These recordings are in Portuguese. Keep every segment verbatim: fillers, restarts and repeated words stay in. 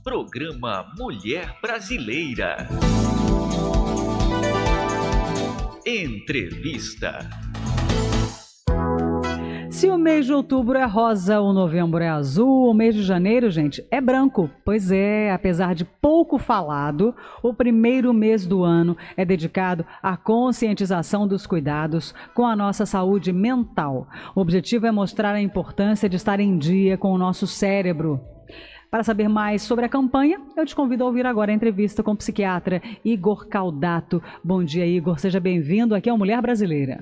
Programa Mulher Brasileira. Entrevista. Se o mês de outubro é rosa, o novembro é azul, o mês de janeiro, gente, é branco. Pois é, apesar de pouco falado, o primeiro mês do ano é dedicado à conscientização dos cuidados com a nossa saúde mental. O objetivo é mostrar a importância de estar em dia com o nosso cérebro. Para saber mais sobre a campanha, eu te convido a ouvir agora a entrevista com o psiquiatra Igor Caldato. Bom dia, Igor. Seja bem-vindo aqui ao Mulher Brasileira.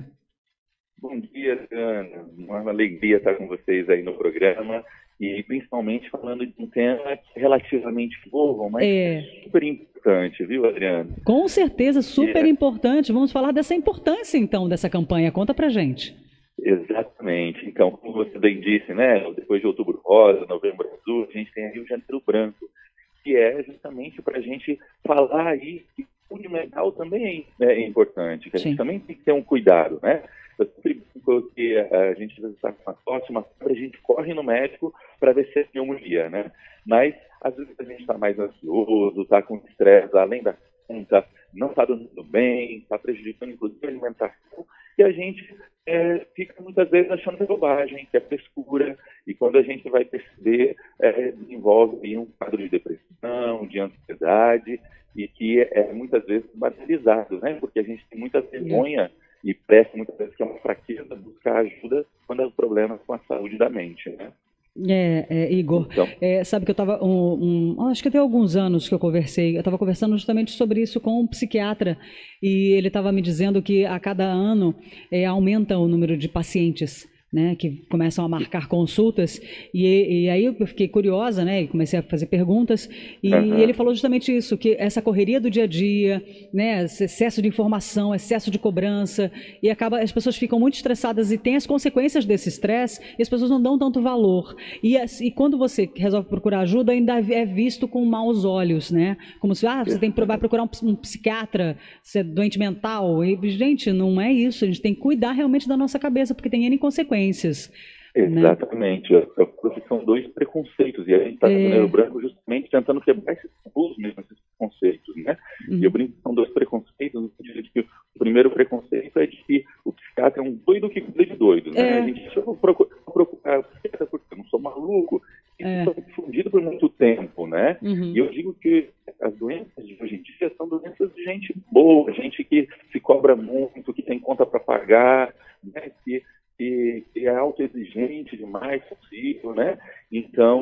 Bom dia, Ana. Uma alegria estar com vocês aí no programa e principalmente falando de um tema que é relativamente novo, mas é super importante, viu, Adriana? Com certeza, super é. importante. Vamos falar dessa importância, então, dessa campanha. Conta pra gente. Exatamente. Então, como você bem disse, né, depois de outubro rosa, novembro azul, a gente tem aí o janeiro branco, que é justamente para a gente falar aí que saúde mental também é importante, que a gente Sim. também tem que ter um cuidado, né? Eu sempre digo que a gente às vezes está com uma tosse, uma febre, a gente corre no médico para ver se é pneumonia, né? Mas às vezes a gente está mais ansioso, está com estresse além da conta, não está dormindo bem, está prejudicando inclusive a alimentação, e a gente é, fica muitas vezes achando que é bobagem, que é frescura, e quando a gente vai perceber, é, desenvolve aí um quadro de depressão, de ansiedade, e que é muitas vezes banalizado, né? Porque a gente tem muita vergonha e parece muitas vezes que é uma fraqueza buscar ajuda quando há problemas com a saúde da mente, né? É, é, Igor, então, é, sabe que eu estava, um, um, acho que até alguns anos que eu conversei, eu estava conversando justamente sobre isso com um psiquiatra e ele estava me dizendo que a cada ano é, aumenta o número de pacientes, né, que começam a marcar consultas, e, e aí eu fiquei curiosa, né, e comecei a fazer perguntas, e uhum. ele falou justamente isso, que essa correria do dia a dia, né, esse excesso de informação, excesso de cobrança, e acaba, as pessoas ficam muito estressadas e tem as consequências desse estresse, e as pessoas não dão tanto valor, e, e quando você resolve procurar ajuda, ainda é visto com maus olhos, né, como se, ah, você tem que vai procurar um, um psiquiatra, você é doente mental, e gente, não é isso, a gente tem que cuidar realmente da nossa cabeça, porque tem N consequências. Exatamente, né? Eu falo que são dois preconceitos e a gente está no janeiro é. branco justamente tentando quebrar esses tabus mesmo, esses preconceitos, né? Uhum. E eu brinco que são dois preconceitos no sentido de que o primeiro preconceito é de que o psiquiatra é um doido que cuida de doidos, né? É. A gente deixa eu procurar, procurar o psiquiatra porque eu não sou maluco, isso é. foi difundido por muito tempo, né? Uhum. E eu digo que as doenças de hoje em dia são doenças de gente boa, gente que se cobra muito, que tem conta para pagar, né? Que que é autoexigente demais possível, né? Então,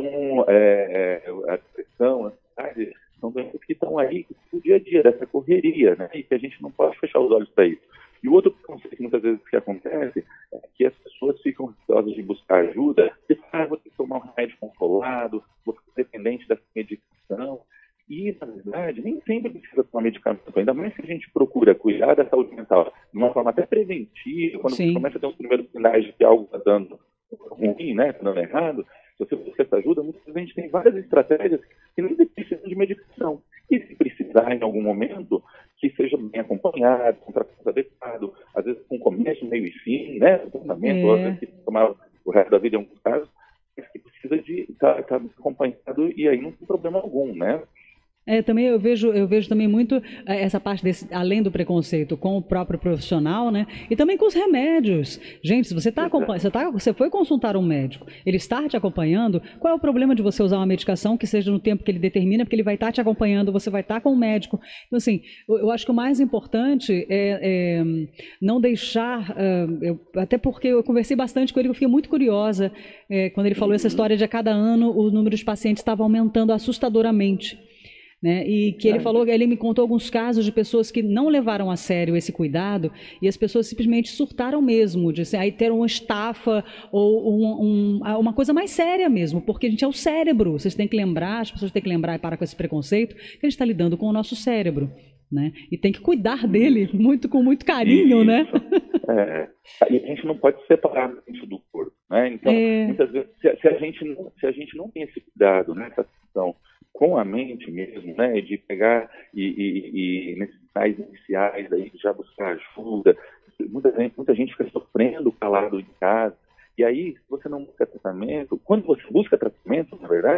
é, a depressão, a ansiedade, são doenças que estão aí no dia a dia, dessa correria, né? E que a gente não pode fechar os olhos para isso. E o outro conceito que muitas vezes que acontece é que as pessoas ficam ansiosas de buscar ajuda, e ah, vou ter que tomar um remédio controlado, vou ficar dependente dessa medicação. E, na verdade, nem sempre precisa tomar medicamento, ainda mais se a gente procura cuidar da saúde mental de uma forma até preventiva, quando Sim. você começa a ter os primeiros sinais de que algo está dando ruim, né, está dando errado, se você busca essa ajuda, muitas vezes a gente tem várias estratégias que nem precisam de medicação. E se precisar em algum momento, que seja bem acompanhado, com tratamento adequado, às vezes com começo, meio e fim, né, o tratamento, é. às vezes que tomar o resto da vida em alguns casos, mas que precisa de estar tá, tá acompanhado e aí não tem problema algum, né? É, também eu vejo, eu vejo também muito essa parte desse, além do preconceito com o próprio profissional, né? E também com os remédios. Gente, se você está acompanhando, você, tá, você foi consultar um médico, ele está te acompanhando, qual é o problema de você usar uma medicação que seja no tempo que ele determina, porque ele vai estar te acompanhando, você vai estar com o médico. Então, assim, eu, eu acho que o mais importante é, é não deixar, uh, eu, até porque eu conversei bastante com ele, eu fiquei muito curiosa é, quando ele falou essa história de a cada ano o número de pacientes estava aumentando assustadoramente. Né? E que ele falou, ele me contou alguns casos de pessoas que não levaram a sério esse cuidado e as pessoas simplesmente surtaram mesmo, de assim, aí ter uma estafa ou um, um, uma coisa mais séria mesmo, porque a gente é o cérebro, vocês têm que lembrar, as pessoas têm que lembrar e parar com esse preconceito, que a gente está lidando com o nosso cérebro, né? E tem que cuidar dele muito, com muito carinho, Isso. né? É, e a gente não pode separar isso do corpo, né? Então, é... muitas vezes, se, se, a gente não, se a gente não tem esse cuidado, né, essa questão com a mente mesmo, né, de pegar e, e, e nesses sinais iniciais aí, já buscar ajuda, muita gente, muita gente fica sofrendo calado em casa, e aí, se você não busca tratamento, quando você busca tratamento, na verdade,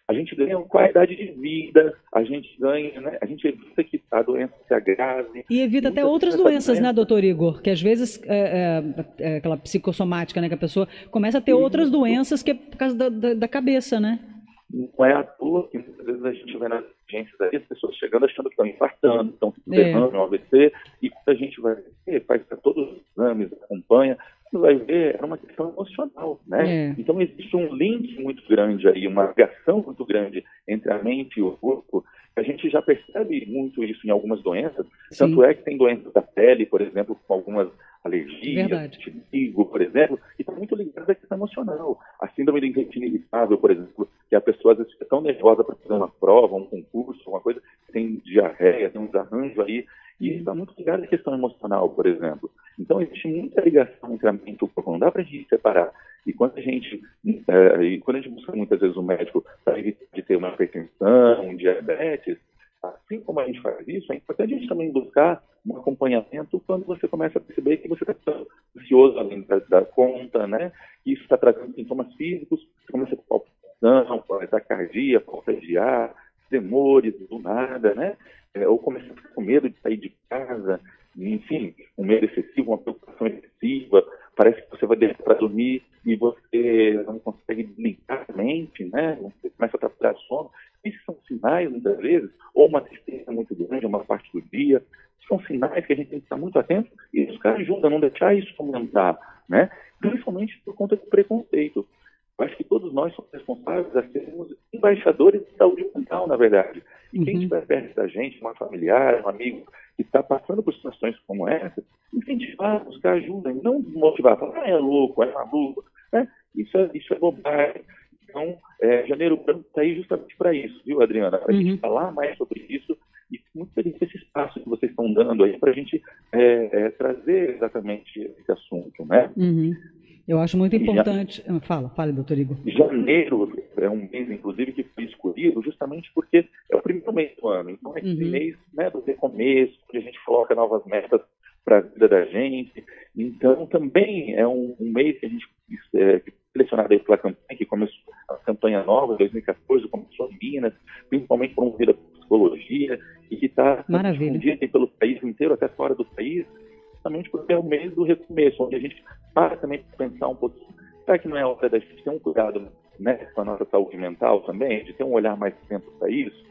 a gente ganha qualidade de vida, a gente ganha, né? A gente evita que a doença se agrave. E evita até outras doenças, né, doutor Igor? Que às vezes, é, é, é aquela psicossomática, né, que a pessoa começa a ter outras doenças que é por causa da, da, da cabeça, né? Não é à toa que muitas vezes a gente vê nas urgências aí as pessoas chegando achando que estão infartando, estão se ferrando no A V C, e quando a gente vai ver, faz todos os exames, acompanha, você vai ver, era uma questão emocional, né? É. Então existe um link muito grande aí, uma ligação muito grande entre a mente e o corpo. A gente já percebe muito isso em algumas doenças, Sim. tanto é que tem doenças da pele, por exemplo, com algumas alergias, vitiligo, por exemplo, que está muito ligada à questão emocional. A síndrome do intestino irritável, por exemplo, que a pessoa às vezes fica tão nervosa para fazer uma prova, um concurso, alguma coisa, tem diarreia, tem uns arranjos aí, e isso está muito ligado à questão emocional, por exemplo. Então existe muita ligação entre a mente e o corpo, não dá para a gente separar. E quando a gente, é, e quando a gente busca muitas vezes um médico para evitar de ter uma hipertensão, um diabetes, assim como a gente faz isso, é importante a gente também buscar um acompanhamento quando você começa a perceber que você está ansioso além da, da conta, né? Que isso está trazendo sintomas físicos, você começa com palpitação, taquicardia, falta de ar, tremores do nada, né? É, ou começa a ficar com medo de sair de casa, enfim, um medo excessivo, uma preocupação excessiva, parece que você vai deitar para dormir e você não consegue desligar a mente, né? Você começa a atrapalhar o sono. Esses são sinais, muitas vezes, ou uma tristeza muito grande, uma parte do dia. São sinais que a gente tem que estar muito atento e buscar ajuda, não deixar isso aumentar, né? Principalmente por conta do preconceito. Eu acho que todos nós somos responsáveis a sermos embaixadores de saúde mental, na verdade. E uhum. quem estiver perto da gente, um familiar, um amigo que está passando por situações como essa, incentivar, buscar ajuda, e não desmotivar, falar, ah, é louco, é maluco, né? Isso é, isso é bobagem. Então, é, Janeiro Branco está aí justamente para isso, viu, Adriana? Para a uhum. gente falar mais sobre isso e muito feliz com esse espaço que vocês estão dando aí para a gente é, é, trazer exatamente esse assunto, né? Uhum. Eu acho muito importante. Já, fala, fale, doutor Igor. Janeiro é um mês, inclusive, que foi escolhido justamente porque é o primeiro mês do ano. Então, é esse uhum. mês, né, do recomeço, onde a gente coloca novas metas para a vida da gente. Então, também é um, um mês que a gente é, selecionado aí pela campanha, que começou a campanha nova, dois mil e quatorze, começou em Minas, principalmente promovida por psicologia, e que está difundida pelo país inteiro, até fora do país, justamente porque é o mês do recomeço, onde a gente para também para pensar um pouquinho, será que não é hora da gente ter um cuidado, né, com a nossa saúde mental também, de ter um olhar mais atento para isso?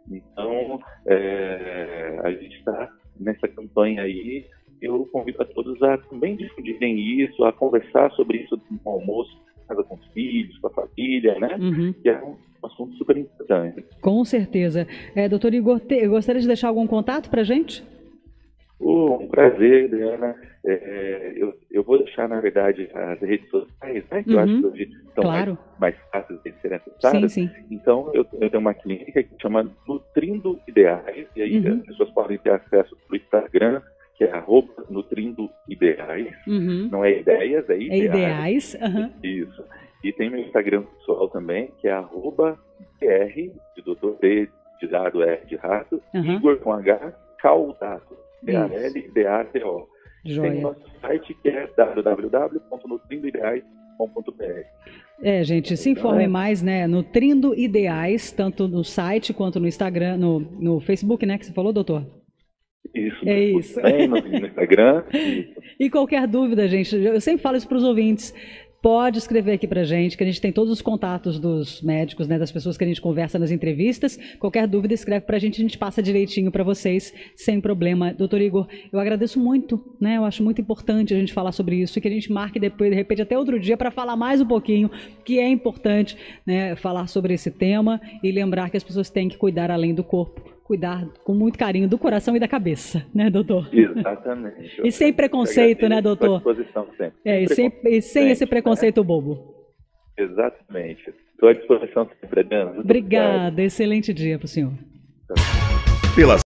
Então, é, a gente está nessa campanha aí, eu convido a todos a também difundirem isso, a conversar sobre isso no almoço, casa com os filhos, com a família, né? Uhum. Que é um assunto super importante. Com certeza. É, doutor Igor, te, gostaria de deixar algum contato para a gente? Oh, um prazer, Adriana. É, eu, eu vou deixar, na verdade, as redes sociais, né, que uhum. eu acho que hoje são claro. mais, mais fáceis de serem acessadas. Sim, sim. Então, eu, eu tenho uma clínica que chama Nutrindo Ideais, e aí uhum. as pessoas podem ter acesso para o Instagram, que é arroba Nutrindo Ideais. Uhum. Não é ideias, é ideais. É ideais. Uhum. Isso. E tem meu Instagram pessoal também, que é arroba dr, de doutor D, de dado R de rato, uhum. Igor com H, Caldato. D A L D A T O. Tem o nosso site que é w w w ponto nutrindo ideais ponto com ponto b r. É, gente, se informe então, mais, né? Nutrindo Ideais, tanto no site quanto no Instagram, no, no Facebook, né? Que você falou, doutor? Isso. É isso. Também, no, no Instagram. Isso. E qualquer dúvida, gente, eu sempre falo isso para os ouvintes. Pode escrever aqui pra gente, que a gente tem todos os contatos dos médicos, né, das pessoas que a gente conversa nas entrevistas. Qualquer dúvida, escreve pra gente, a gente passa direitinho para vocês, sem problema. Doutor Igor, eu agradeço muito, né? Eu acho muito importante a gente falar sobre isso e que a gente marque depois, de repente, até outro dia para falar mais um pouquinho, que é importante, né, falar sobre esse tema e lembrar que as pessoas têm que cuidar além do corpo. Cuidar com muito carinho do coração e da cabeça, né, doutor? Exatamente. E sem preconceito, né, doutor? Disposição sempre. É, e sem, e sem esse preconceito, né, bobo. Exatamente. Estou à disposição sempre, Adriana. Obrigada. Excelente dia para o senhor. Pela